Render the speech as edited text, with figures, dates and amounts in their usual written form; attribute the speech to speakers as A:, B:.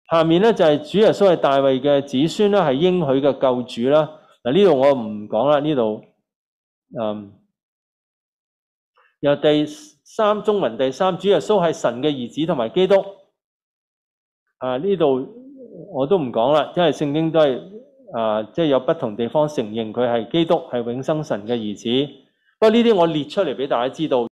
A: 下面咧就係主耶穌係大衛嘅子孫啦，係應許嘅救主啦。嗱，呢度我唔講啦，呢度由中文第三，主耶穌係神嘅兒子同埋基督。呢度我都唔講啦，因為聖經都係即係有不同地方承認佢係基督，係永生神嘅兒子。不過呢啲我列出嚟俾大家知道。